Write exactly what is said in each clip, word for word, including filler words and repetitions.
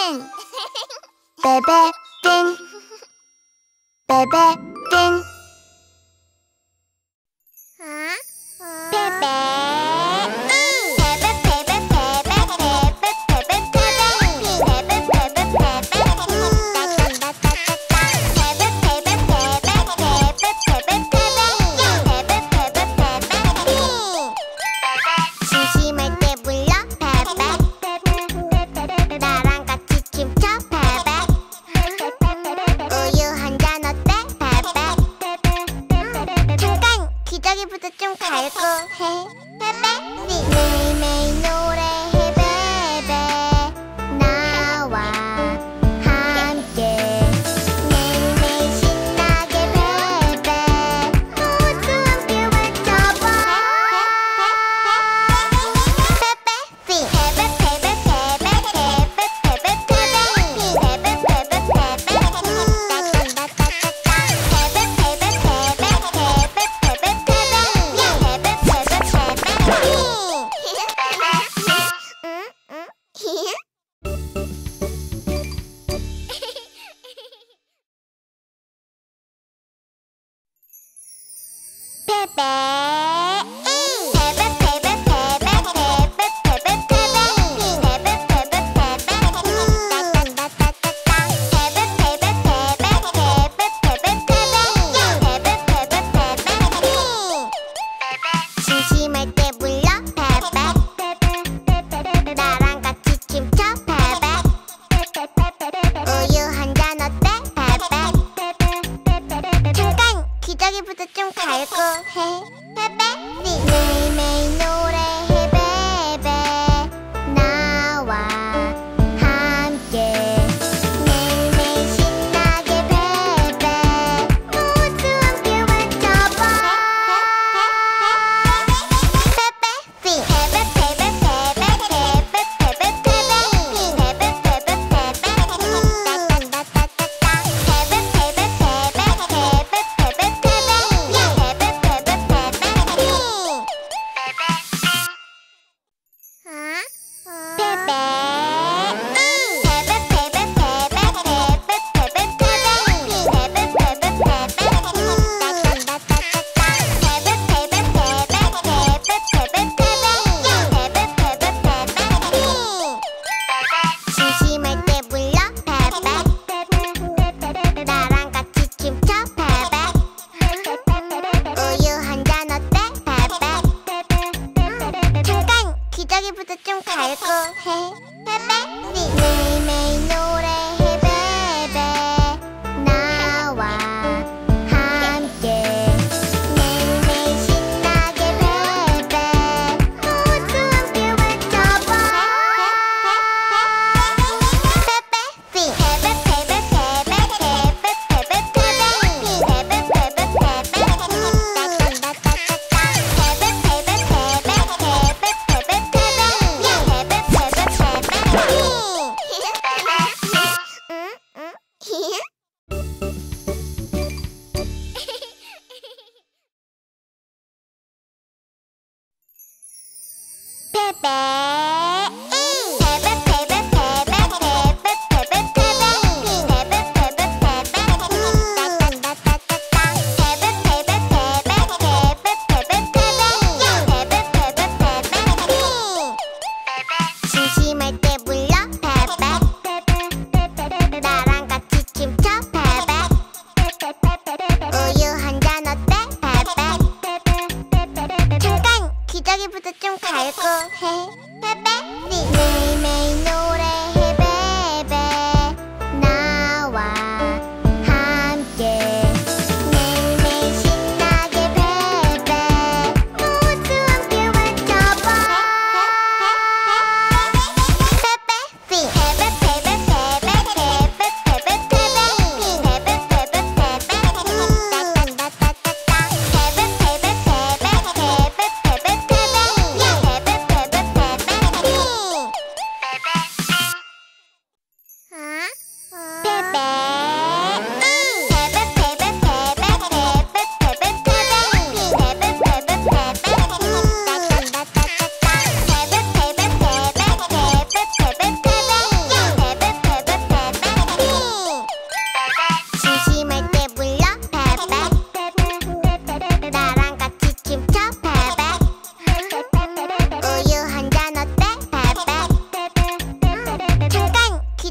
띵 베베 띵 베베 띵 기저귀부터 좀 갈고 해 베베 매일매일 노래해 베베 나와 함께 매일매일 신나게 베베 모두 함께 외쳐봐 베베 베베 베베 베베 베베 베베 베베 베베 심심할 때 불러 베베 나랑 같이 춤춰 베베 우유 한잔 어때 베베 잠깐 기저귀부터 좀 갈고 해 베베 매일매일 노래해 베베 나와 함께 매일매일 신나게 베베 모두 함께 외쳐봐 심심할 때 불러 베베 나랑 같이 춤춰 베베 우유 한잔 어때 베베 잠깐 기저귀부터 좀 갈고 해 베베 매일매일 노래해 베베 나와 함께 매일매일 신나게 베베 모두 함께 외쳐봐 심심할 때 불러 베베 나랑 같이 춤춰 베베 우유 한잔 어때 베베 잠깐 기저귀부터 좀 갈고 해 베베 매일매일 노래해 베베 나와 함께 매일매일 신나게 베베 모두 함께 외쳐봐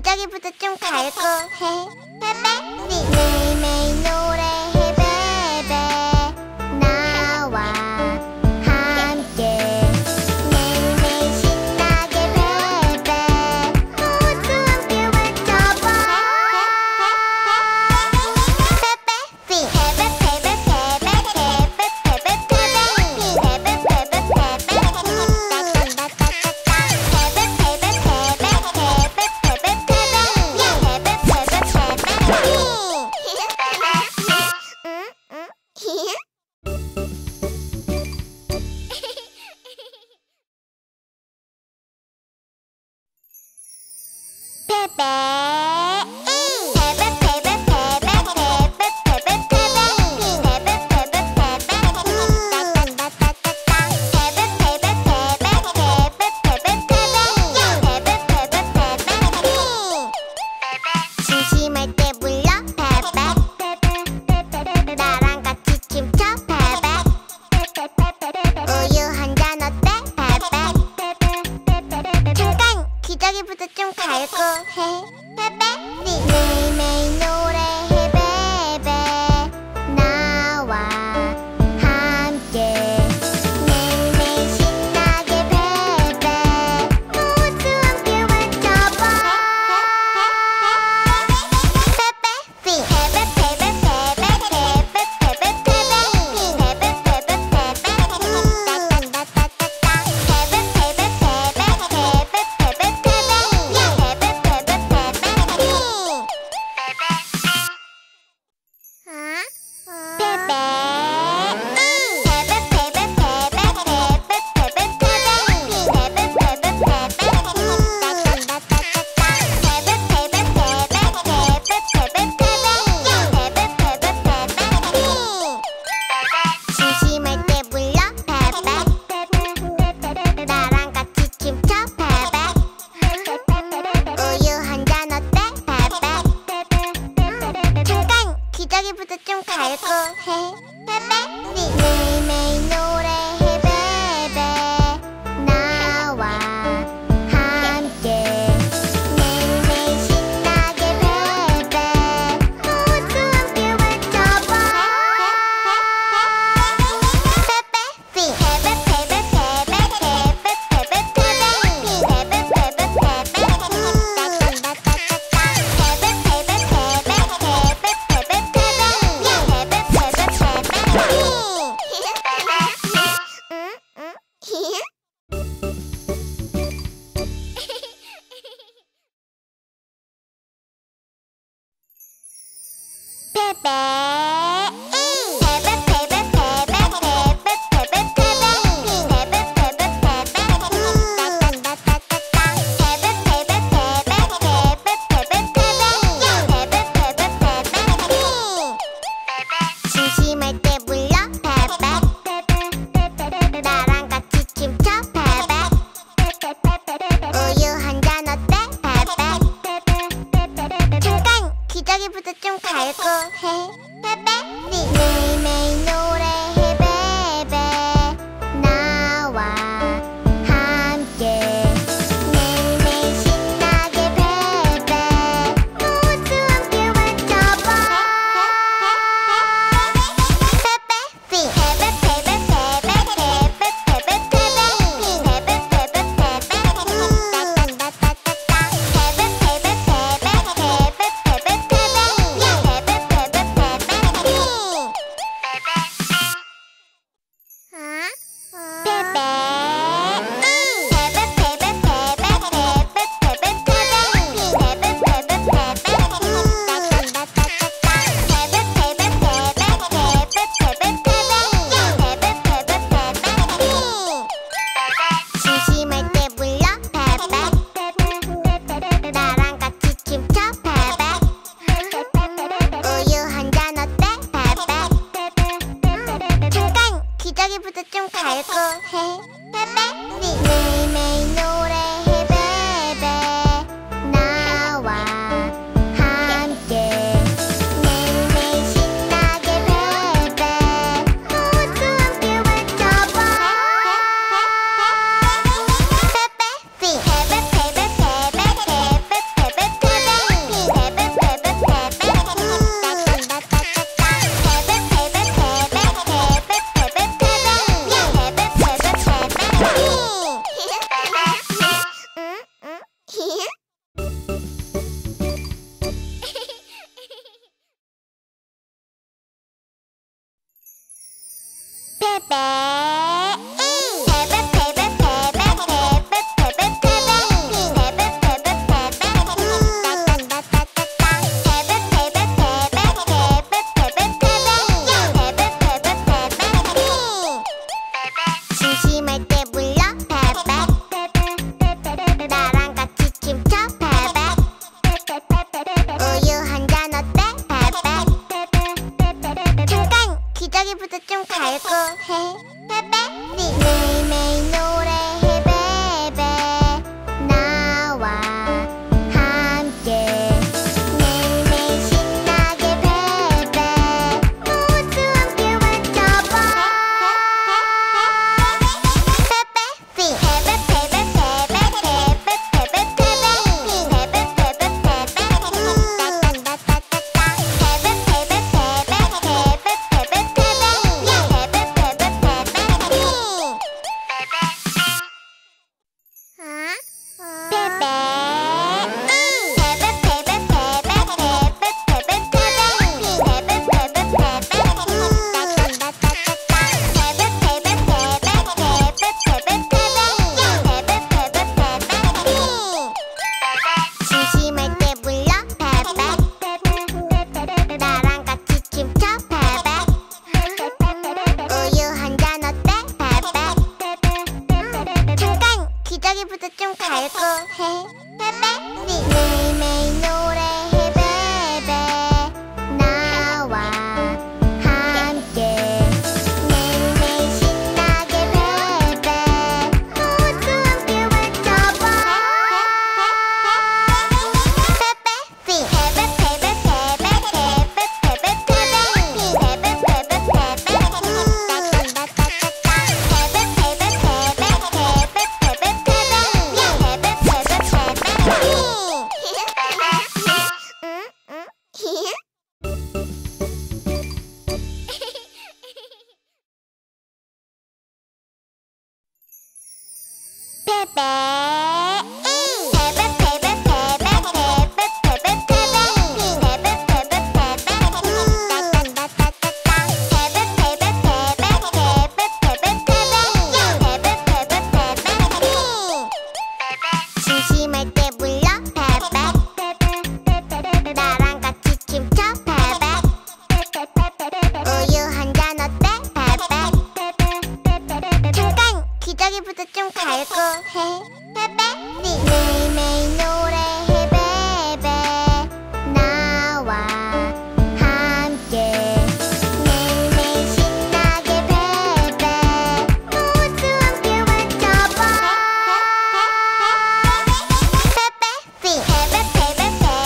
기저귀부터 좀 갈고 해 베베 매일매일 노래해 베베 나와 함께 매일매일 신나게 베베 모두 함께 외쳐봐 베베 베베 베베 베베 베베 베베 베베 심심할 때 불러 베베 나랑 같이 춤춰 베베 우유 한잔 어때 베베 잠깐 기저귀부터 좀 갈고 해 베베 매일매일 노래해 베베 나와 함께 매일매일 신나게 베베 모두 함께 외쳐봐 심심할 때 불러 베베 나랑 같이 춤춰 베베 우유 한잔 어때 베베 잠깐 기저귀부터 좀 갈고 해 베베 매일매일 노래해 베베 나와 함께 매일매일 신나게 베베 모두 함께 외쳐봐 심심할 때 불러 베베 나랑 같이 춤춰 베베 우유 한잔 어때 베베 잠깐 기저귀부터 좀 갈고 해 베베 매일매일 노래해 베베 나와 함께 매일매일 신나게 베베 모두 함께 외쳐봐 베베 베베 베베 베베 베베 베베 심심할 때 불러 베베 나랑 같이 춤춰 베베 우유 한잔 어때 베베 잠깐 기저귀부터 좀 갈고 해 베베 매일매일 노래해 베베 나와 함께 매일매일 신나게 베베 모두 함께 외쳐봐 베베 베베 베베 베베 베베 베베 심심할 때 불러 베베 나랑 같이 춤춰 베베 우유 한잔 어때 베베 잠깐 기저귀부터 좀 갈고 해 베베 매일매일 노래해 베베 나와 함께 매일매일 신나게 베베 모두 함께 외쳐봐 베베 베베 베베 베베 베베 심심할 때 불러 베베 나랑 같이 춤춰 베베 우유 한잔 어때 베베 잠깐 기저귀부터 좀 갈고 해 베베 매일매일 노래해 베베 나와 함께 매일매일 신나게 베베 모두 함께 외쳐봐 베베 베베 베베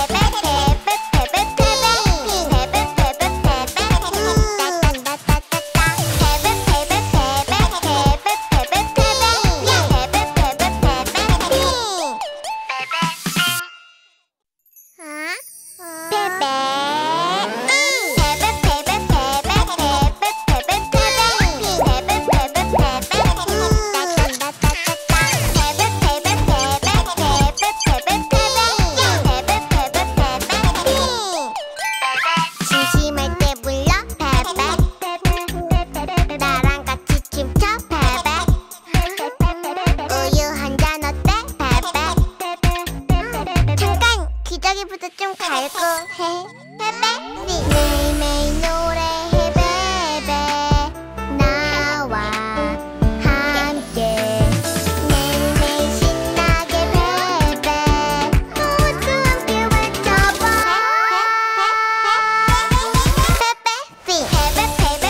심심할 때 불러 베베 나랑 같이 춤춰 베베 우유 한잔 어때 베베 잠깐 기저귀부터 좀 갈고 해 베베 매일매일 노래해 베베 나와 함께 매일매일 신나게 베베 모두 함께 외쳐봐 베베 베베 베베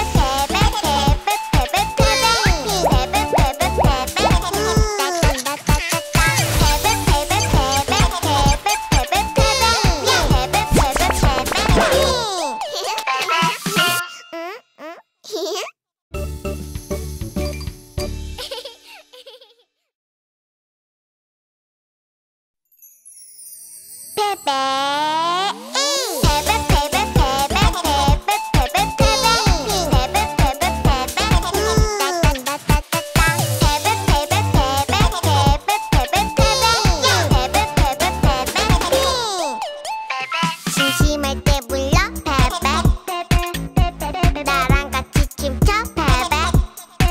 심심할 때 불러 베베 나랑 같이 춤춰 베베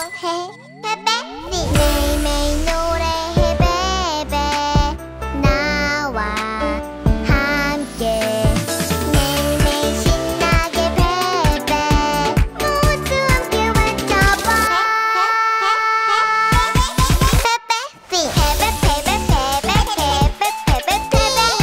해 베베 매일매일 노래해 베베 나와 함께 매일매일 신나게 베베 모두 함께 외쳐봐 베베 베베 베베 베베 베베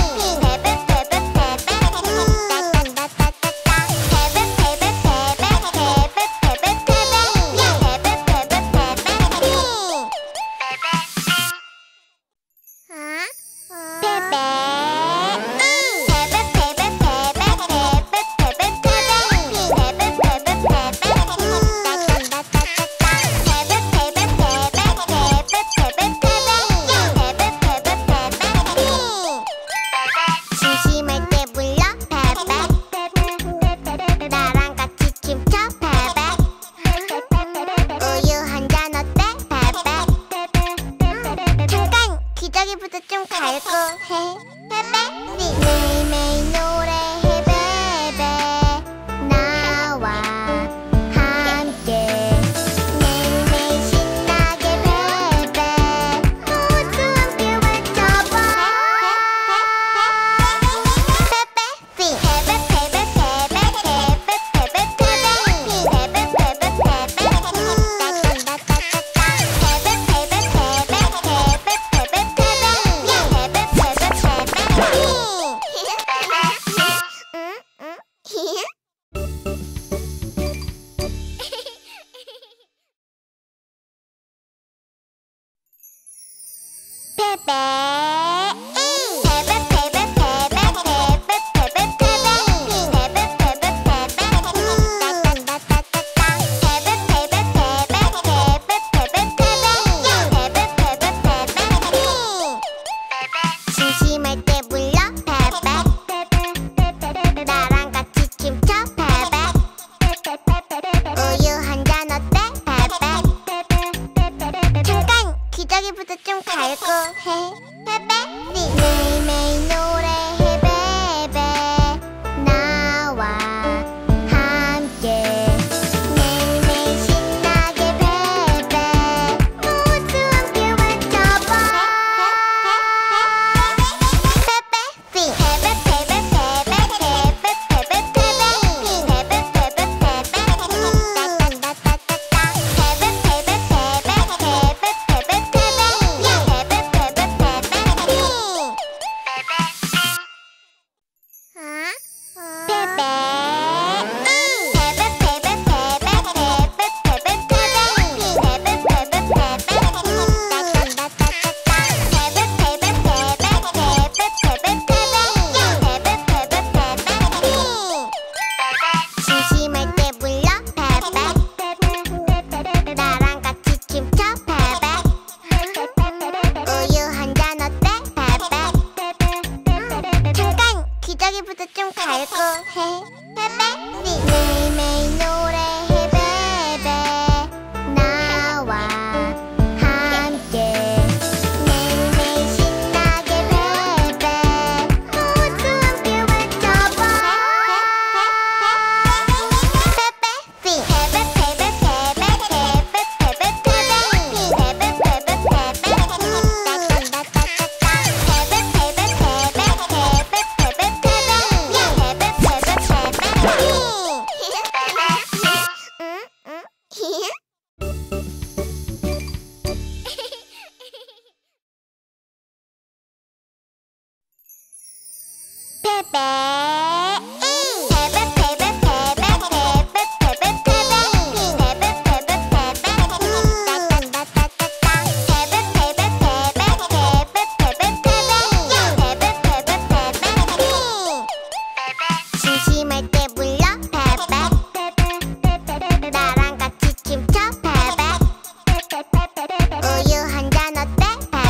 심심할 때 불러 베베 나랑 같이 춤춰 베베 우유 한 잔 어때 베베 잠깐 기저귀부터 좀 갈고 해 베베 매일매일 노래해 베베 나와 함께 매일매일 신나게 베베 모두 함께 외쳐봐 심심할 때 불러 베베 나랑 같이 춤춰 베베 우유 한 잔 어때 베베 잠깐 기저귀부터 좀 갈고 해 베베 매일매일 노래해 베베 나와 함께 매일매일 신나게 베베 모두 함께 외쳐봐 심심할 때 불러 베베 나랑 같이 춤춰 베베 우유 한 잔 어때 베베 잠깐 기저귀부터 좀 갈고 해 베베 매일매일 노래해 베베 나와 함께 매일매일 신나게 베베 모두 함께 외쳐봐 심심할 때 불러 베베 나랑 같이 춤춰 베베 우유 한 잔 어때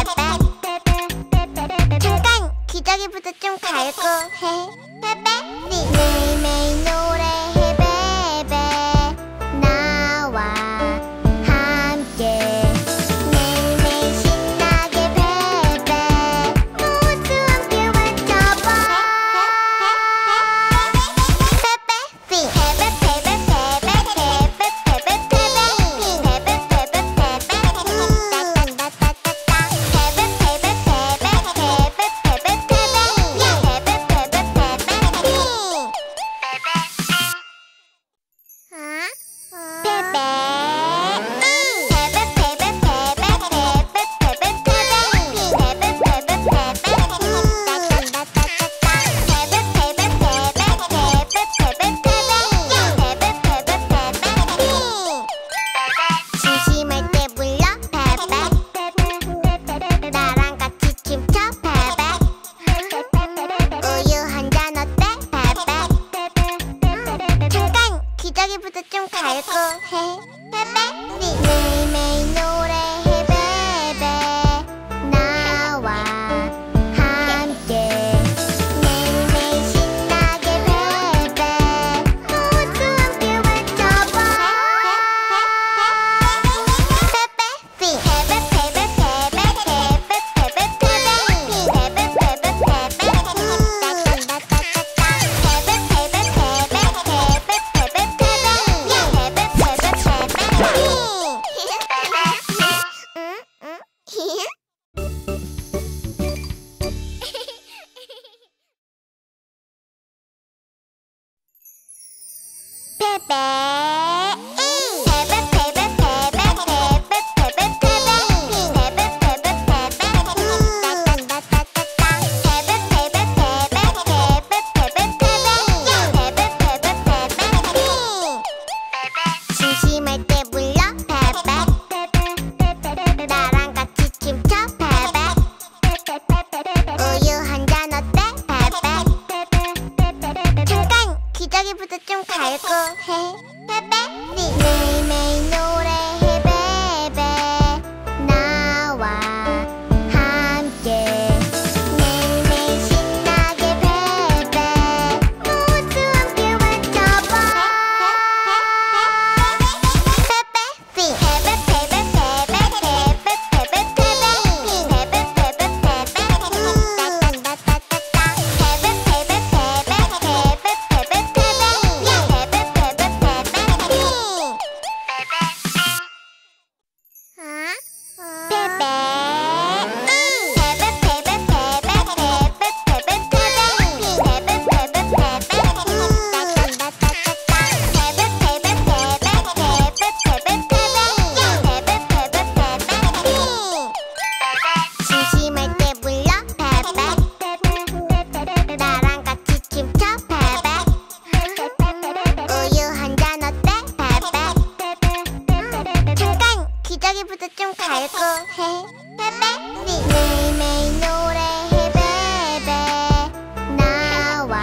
베베 잠깐 기저귀부터 좀 갈고 해 베베 매일매일 노래해 베베 나와 함께 매일매일 신나게 베베 모두 함께 외쳐봐 베베 베베 베베 베베 베베 베베 베베 심심할 때 불러 베베 나랑 같이 춤춰 베베 우유 한잔 어때 베베 잠깐 기저귀부터 좀 갈고 해 베베 매일매일 노래해 베베 나와 함께 매일매일 신나게 베베 모두 함께 외쳐봐 심심할 때 불러 베베 나랑 같이 춤춰 베베 우유 한잔 어때 베베 잠깐 기저귀부터 좀 갈고 해 베베 매일매일 노래해 베베 나와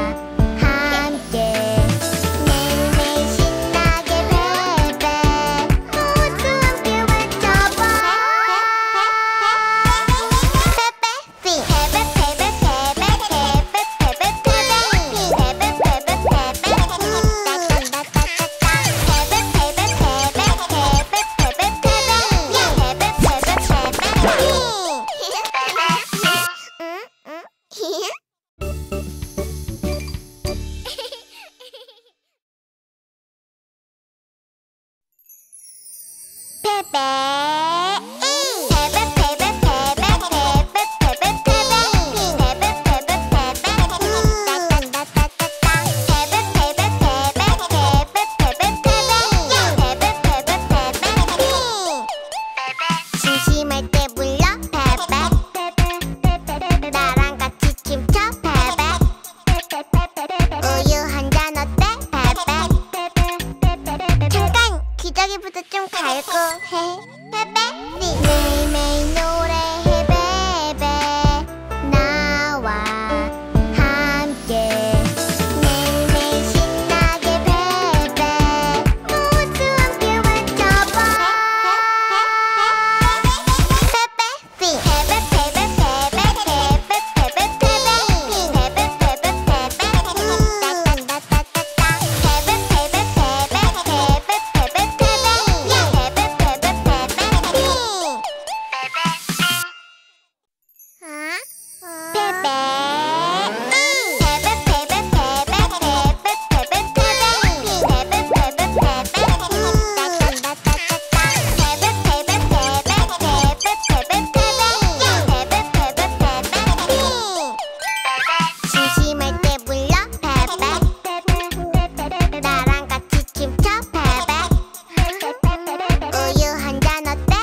함께 매일매일 신나게 베베 모두 함께 외쳐봐 심심할 때 불러 베베 나랑 같이 춤춰 베베 우유 한잔 어때 베베 잠깐 기저귀부터 좀 갈고 해 베베 매일매일 노래해 베베 나와 함께 매일매일 신나게 베베 모두 함께 외쳐봐 심심할 때 불러 베베 나랑 같이 춤춰 베베 우유 한잔 어때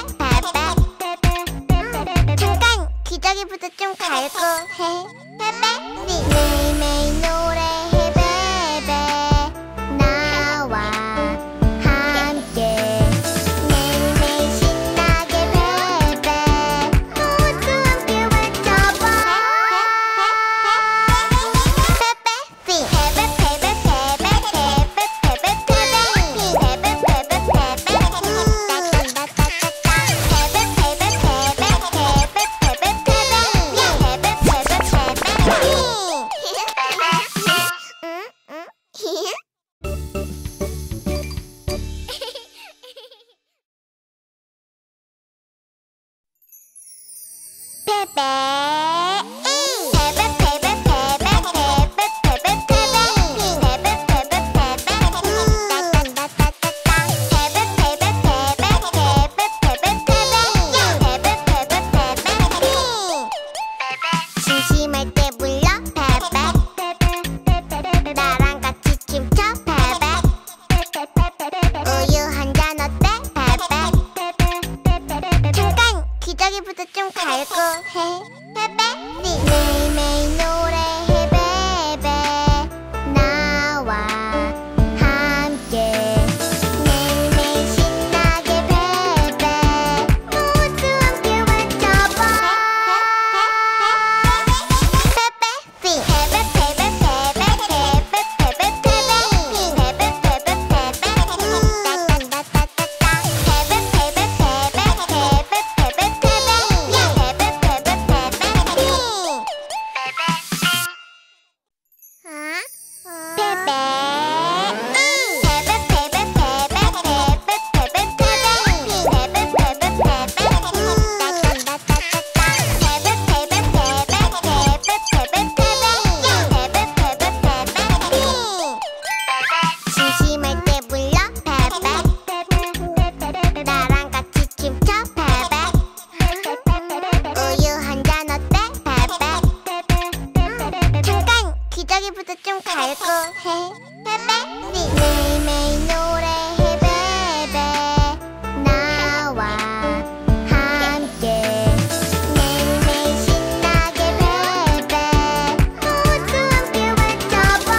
베베 잠깐 기저귀부터 좀 갈고 해 베베 매일매일 노래해 베베 나와 함께 매일매일 신나게 베베 모두 함께 외쳐봐 심심할 때 불러 베베 나랑 같이 춤춰 베베 갈고 해 베베 매일매일 노래해 베베 나와 함께 매일매일 신나게 베베 모두 함께 외쳐봐 베베 베베 베베 베베 베베 베베 심심할 때 불러 베베 나랑 같이 춤춰 베베 우유 한 잔 어때 베베 잠깐 기저귀부터 좀 갈고 해 베베 매일매일 노래해 베베 나와 함께 매일매일 신나게 베베 모두 함께 외쳐봐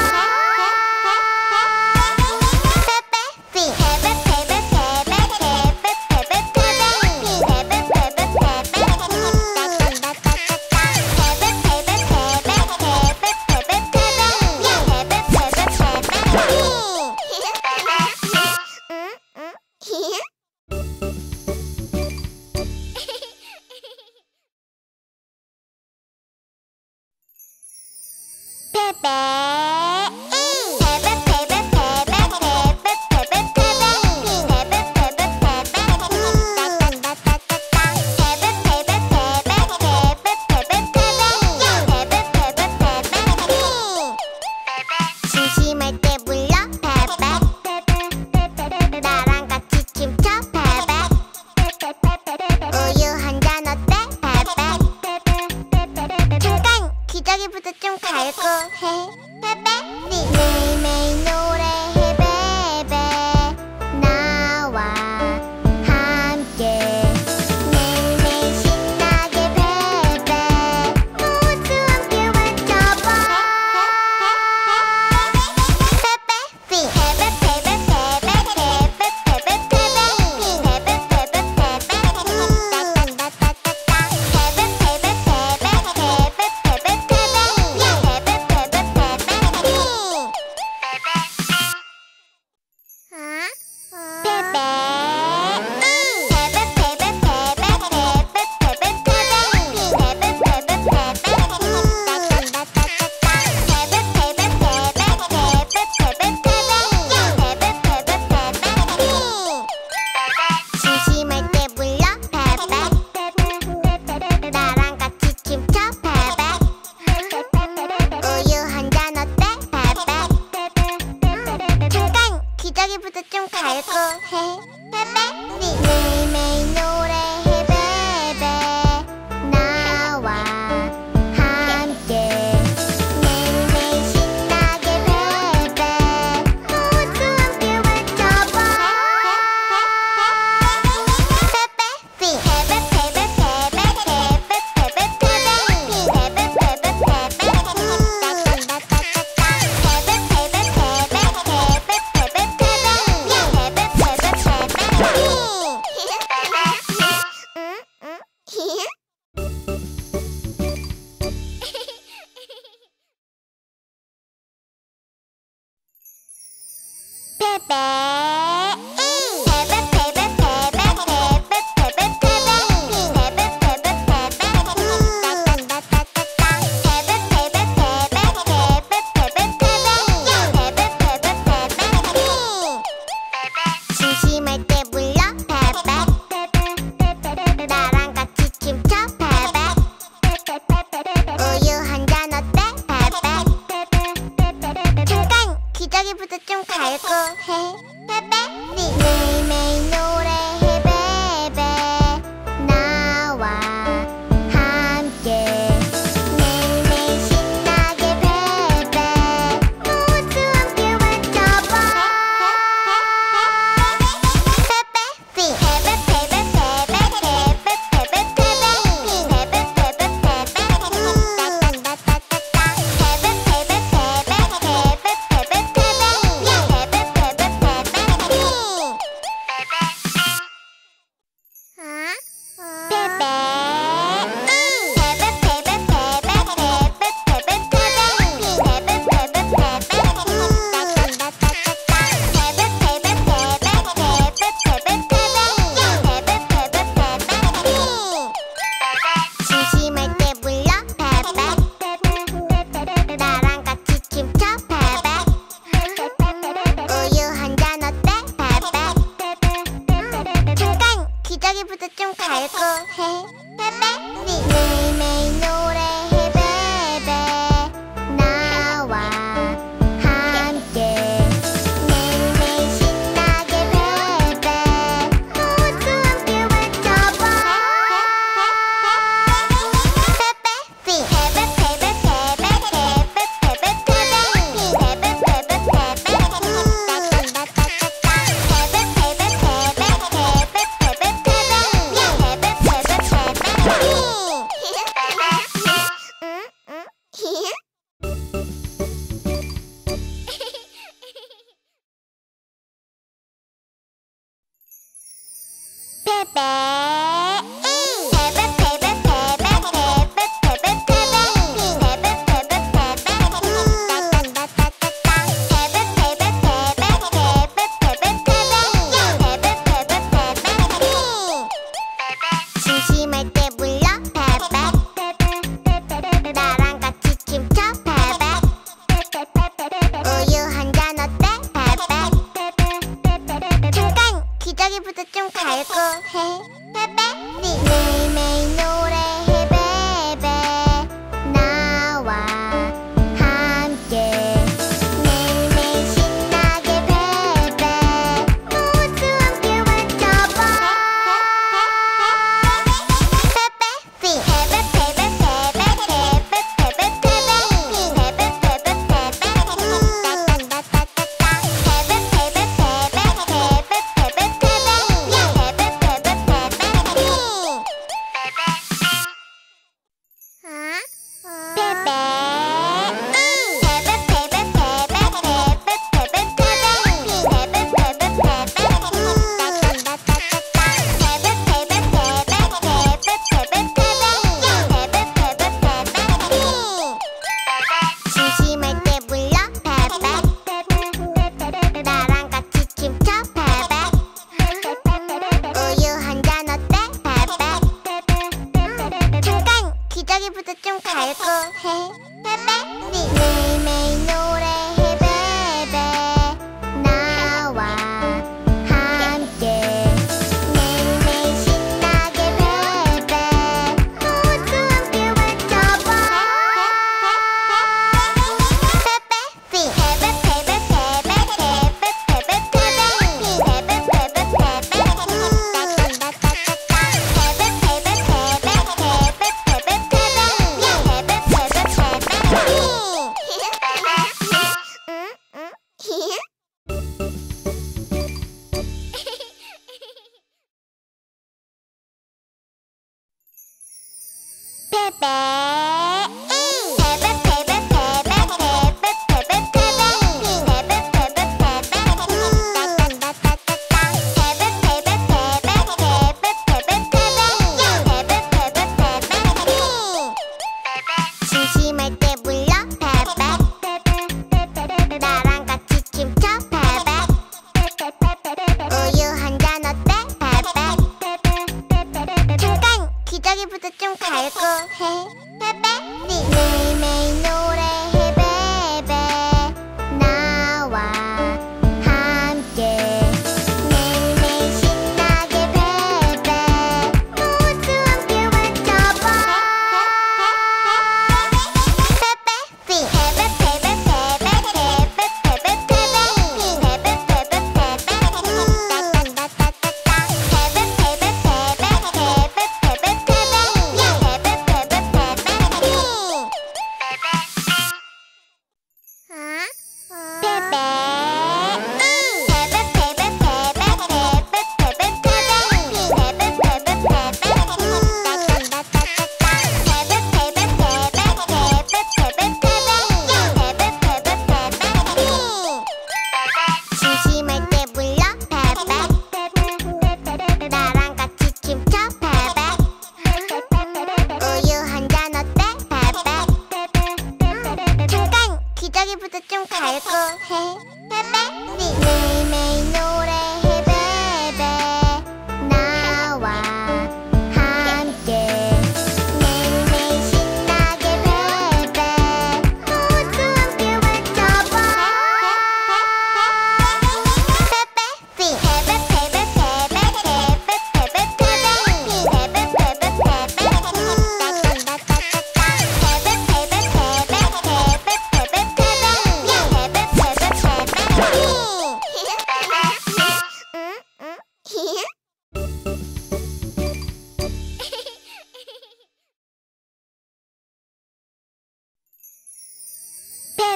심심할 때 불러 베베 나랑 같이 춤춰 베베 우유 한 잔 어때 베베 잠깐 기저귀부터 좀 갈고 해 베베 매일매일 노래해 베베 나와 함께 매일매일 신나게 베베 모두 함께 외쳐봐 좀 갈고 해 베베 매일매일 노래해 베베 나와 함께 매일매일 신나게 베베 모두 함께 외쳐봐 베베 베베 베베 심심할 때 불러 베베 나랑 같이 춤춰 베베 우유 한잔 어때 베베 잠깐 기저귀부터 좀 갈고 해 베베 매일매일 노래해 베베 나와 함께 매일매일 신나게 베베 모두 함께 외쳐봐 심심할 때 불러 베베 나랑 같이 춤춰 베베 우유 한잔 어때 베베 잠깐 기저귀부터 좀 갈고 해 베베 매일매일 노래해 베베 나와 함께 매일매일 신나게 베베 모두 함께 외쳐봐 심심할 때 불러 베베 나랑 같이 춤춰 베베 우유 한잔 어때 베베 잠깐 기저귀부터 좀 갈고 해 베베 매일매일 노래해 베베 나와 함께 매일매일 신나게 베베 모두 함께 외쳐봐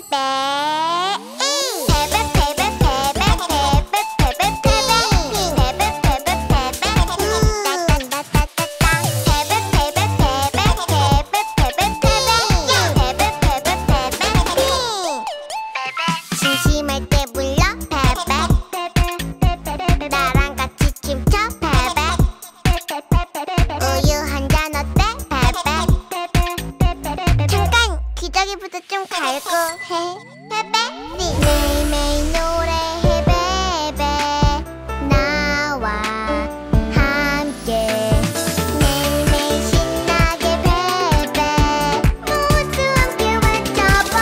심심할 때 불러 베베 나랑 같이 춤춰 베베 우유 한 잔 어때 베베 잠깐 기저귀부터 좀 갈고 해 베베 매일매일 노래해 베베 나와 함께 매일매일 신나게 베베 모두 함께 외쳐봐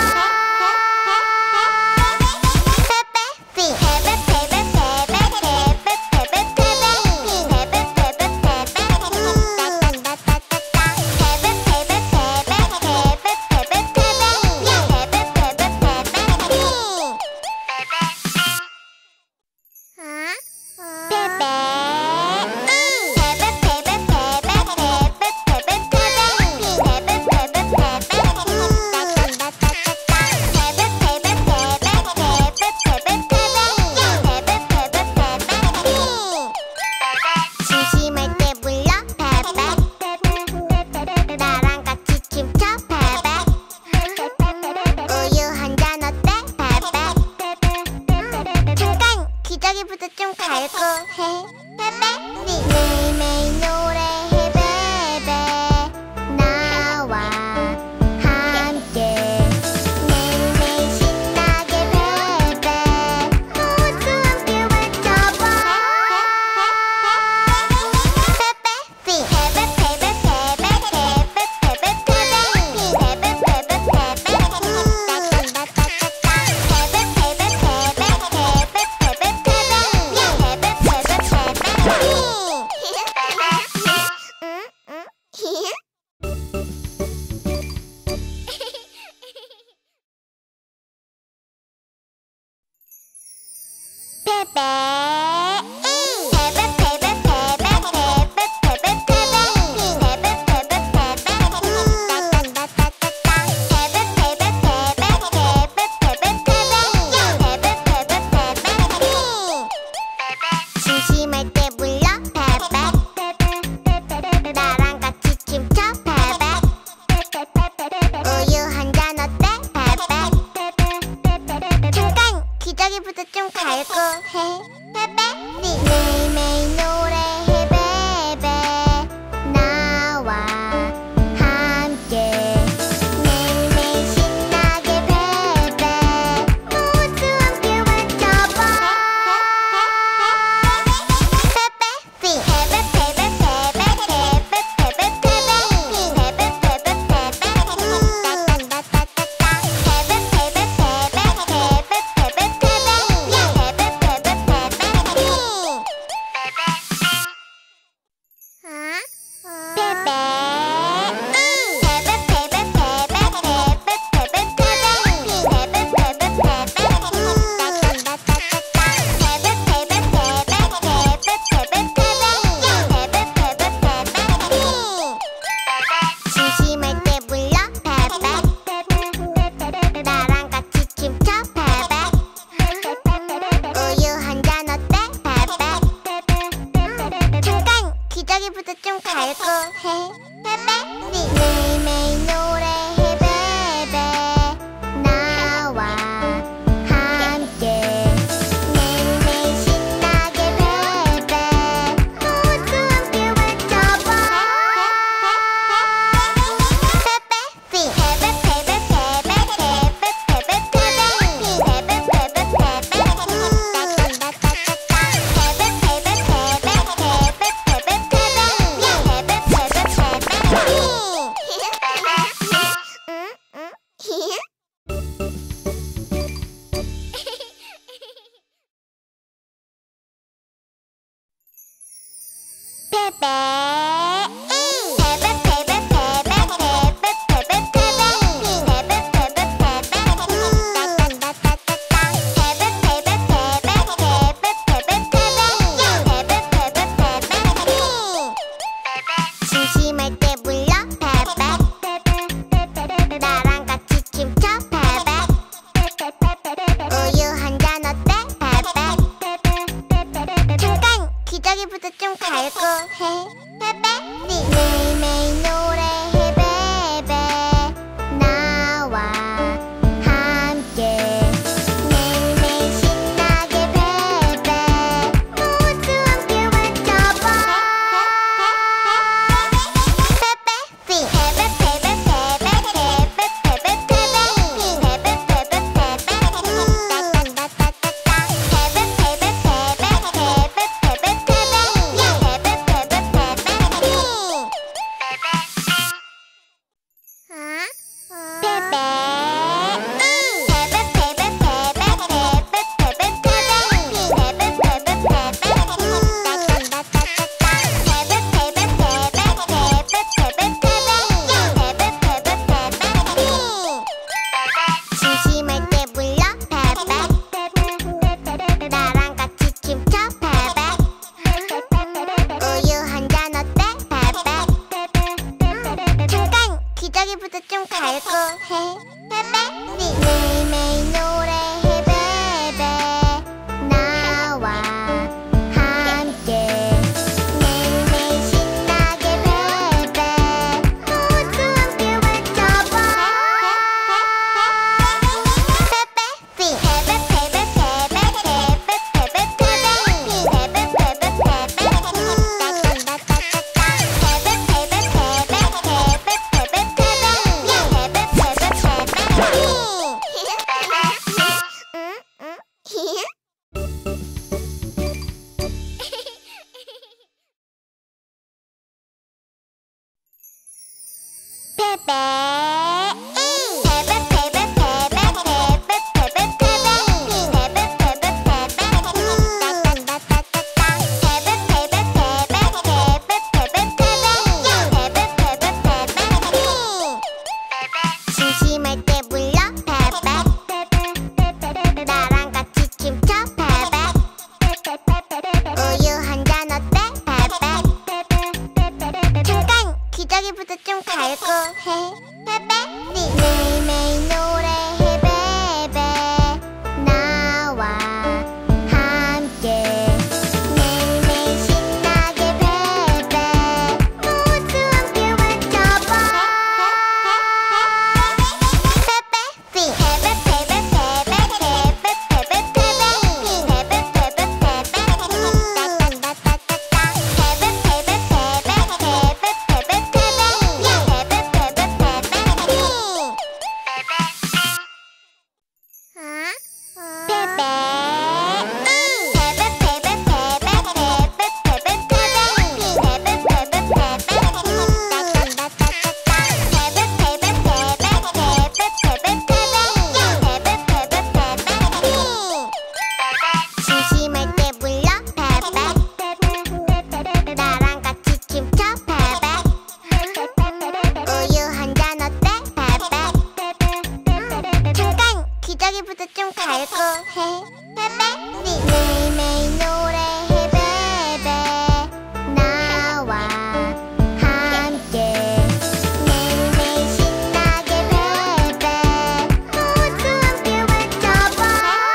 심심할 때 불러 베베 나랑 같이 춤춰 베베 우유 한 잔 어때 베베 잠깐 기저귀부터 좀 갈고 해 베베 매일매일 노래해 베베 나와 함께 매일매일 신나게 베베 모두 함께 외쳐봐 심심할 때 불러 베베 나랑 같이 춤춰 베베 우유 한 잔 어때 베베 잠깐 기저귀부터 좀 갈고 해 베베 매일매일 노래해 베베 나와 함께 매일매일 신나게 베베 모두 함께 외쳐봐 심심할 때 불러 베베 나랑 같이 춤춰 베베 우유 한 잔 어때 베베 잠깐 기저귀부터 좀 갈고 해 베베 매일매일 노래해 베베 나와 함께 매일매일 신나게 베베 모두 함께 외쳐봐 심심할 때 불러 베베 나랑 같이 춤춰 베베 갈고 해 베베 매일매일 노래해 베베 나와 함께 매일매일 신나게 베베 모두 함께 외쳐봐 베베 베베 베베 심심할 때 불러 베베 나랑 같이 춤춰 베베 우유 한잔 어때 베베 잠깐 기저귀부터 좀 갈고 해 베베 매일매일 노래해 베베 나와 함께 매일매일 신나게 베베 모두 함께 외쳐봐 심심할 때 불러 베베 나랑 같이 춤춰 베베 우유 한잔 어때 베베 잠깐 기저귀부터 좀 갈고 해 베베 매일매일 노래해 베베 나와 함께 매일매일 신나게 베베 모두 함께 외쳐봐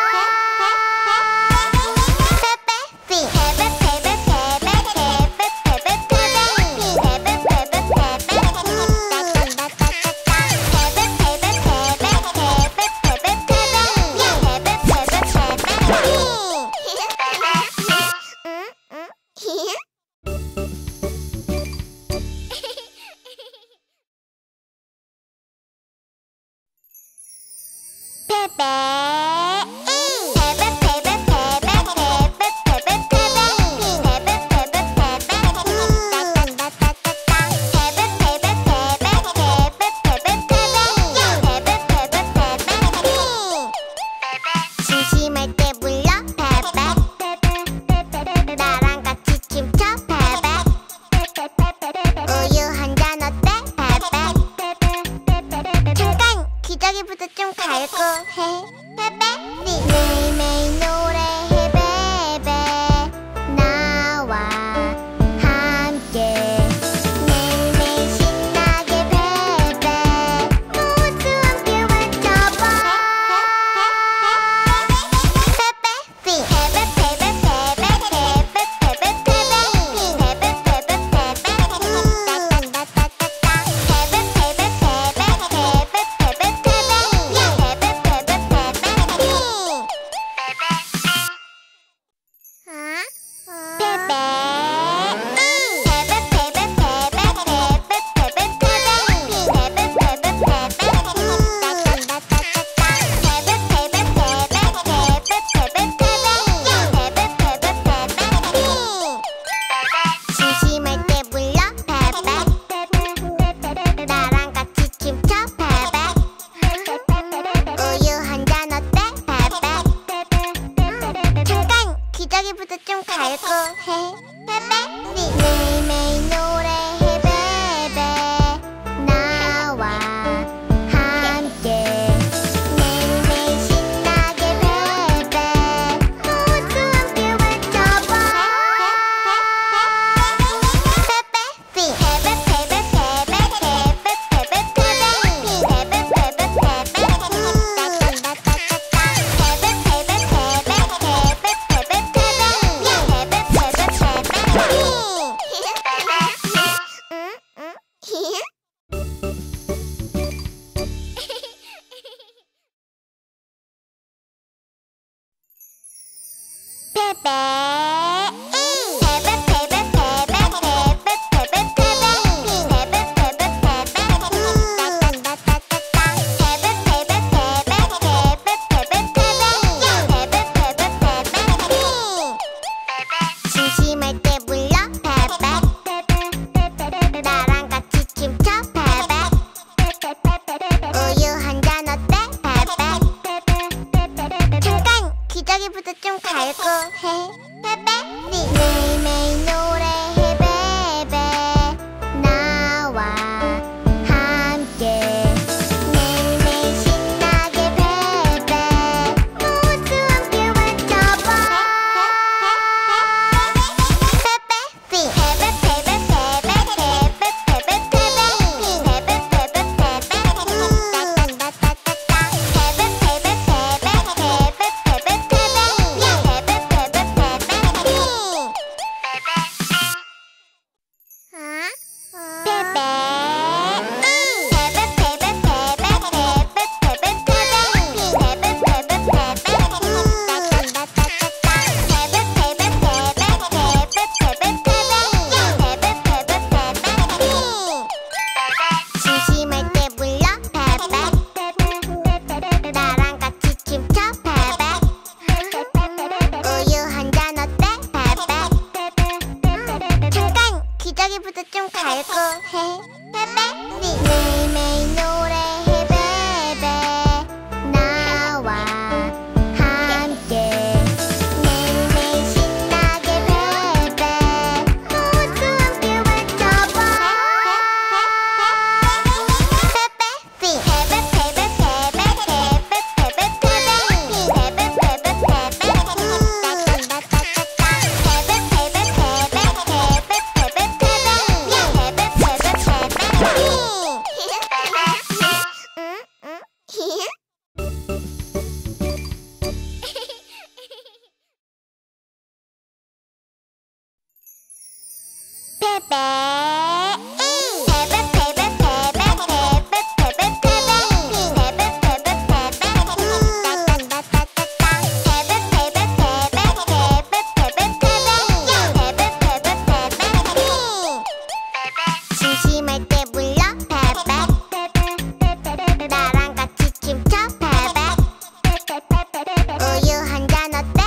심심할 때 불러 베베 나랑 같이 춤춰 베베 우유 한잔 어때 베베 잠깐 기저귀부터 좀 갈고 해 베베 매일매일 노래해 베베 나와 함께 매일매일 신나게 베베 모두 함께 외쳐봐 기저귀부터 좀 갈고 해. 베베 매일매일 노래해. 베베 나와 함께 매일매일 신나게. 베베 모두 함께 외쳐봐. 베베 베베 베베 베베 베베 베베 베베 베베 베베 심심할 때 불러. 베베 나랑 같이 춤춰. 베베 우유 한잔 어때?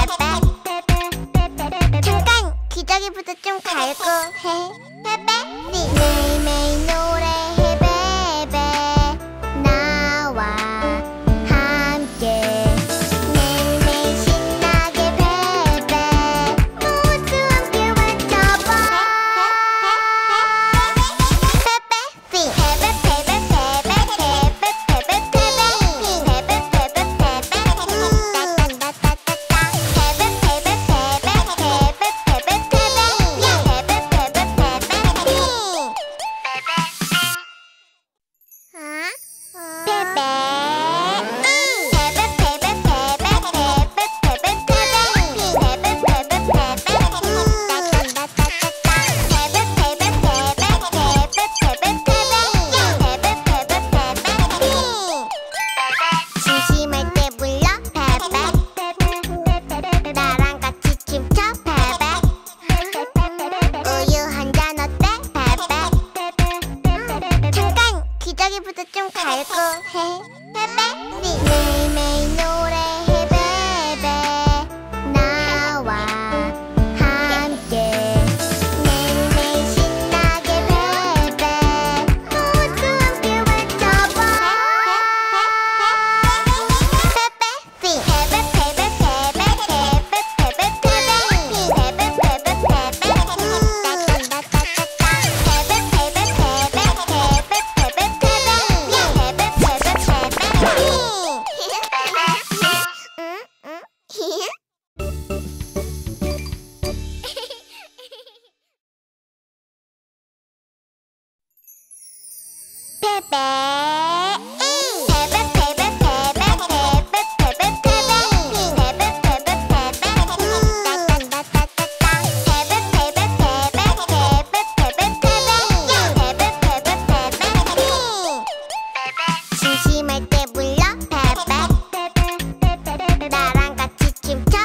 베베 잠깐 기저귀부터 좀 갈고 해. 베베 매일매일 노래해. 베베 나와 함께 매일매일 신나게. 베베 모두 함께 외쳐봐. 심심할 때 불러. 베베 나랑 같이 춤춰. 베베 우유 한잔 어때? 베베 잠깐 기저귀부터 좀 갈고 해. 베베 매일매일 노래해. 베베 나와 함께 매일매일 신나게. 베베 모두 함께 외쳐봐. 심심할 때 불러. 베베 나랑 같이 춤춰.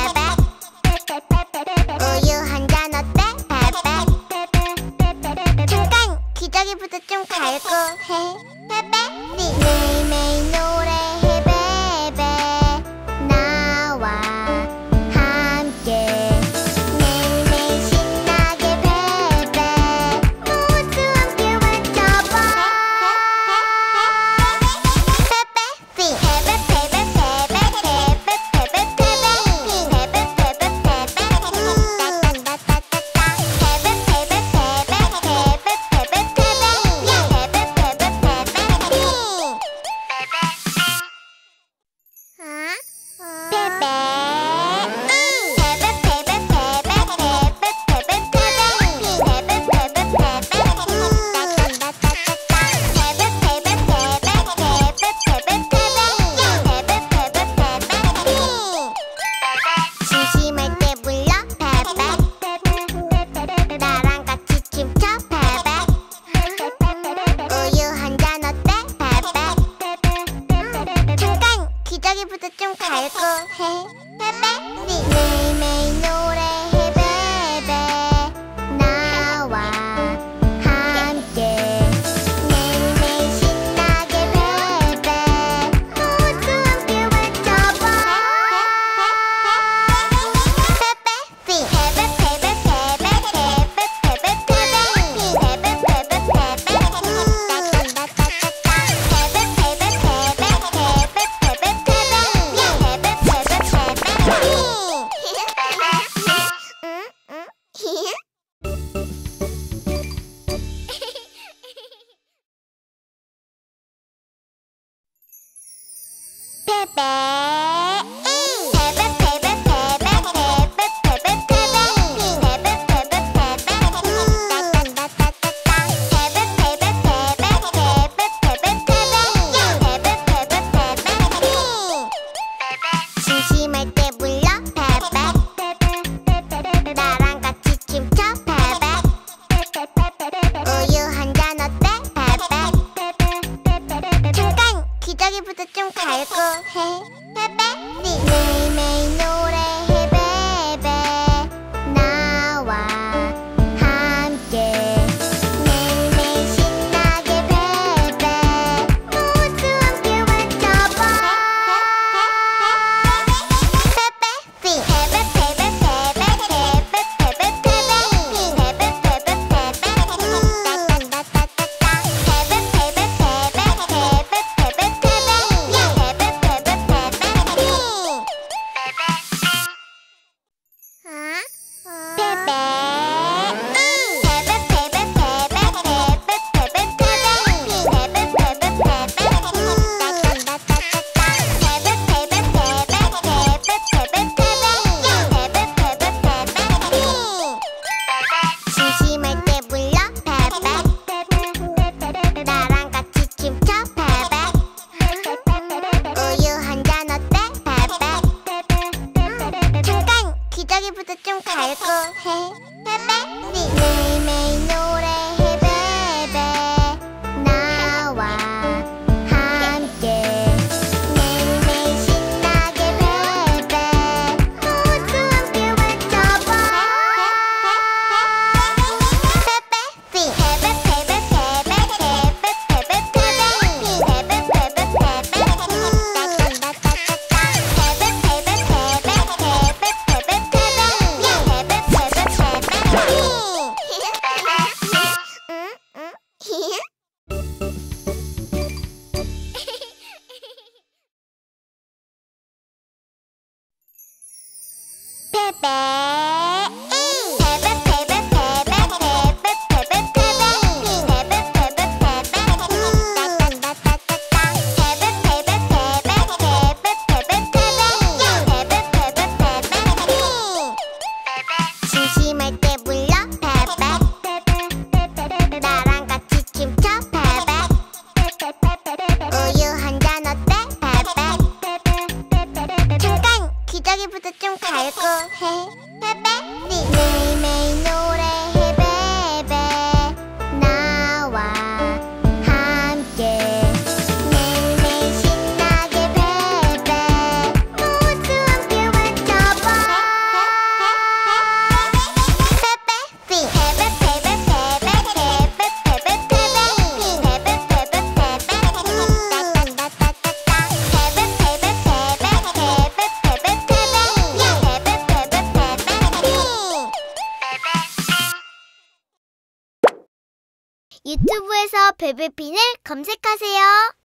베베 우유 한잔 어때? 베베 잠깐 기저귀부터 좀 갈고 해. 베베 매일매일 노래해. 베베 나와 함께 매일매일 신나게. 베베 모두 함께 외쳐봐. 베베 베베 베베 베베 베베 베베 심심할 때 불러 베베 나랑 같이 춤춰 베베 우유 한잔 어때 베베 잠깐 기저귀부터 좀 갈고 해 베베 매일매일 노래해 베베 나와 함께 매일매일 신나게 베베 모두 함께 외쳐봐 베베 베베 베베 베베 베베 베베 심심할 때 불러 베베 나랑 같이 춤춰 베베 우유 한잔 어때 베베 잠깐 기저귀부터 좀 갈고 해 베베 매일매일 노래해 베베 나와 함께 매일매일 신나게 베베 모두 함께 외쳐봐 베베 베베 베베 베베 베베 심심할 때 불러 베베 나랑 같이 춤춰 베베 우유 한잔 어때 베베 잠깐 기저귀부터 좀 갈고 해 베베 매일매일 노래해 베베 나와 함께 매일매일 신나게 베베 모두 함께 외쳐봐 베베 베베 베베 베베 베베 유튜브에서 베베핀을 검색하세요.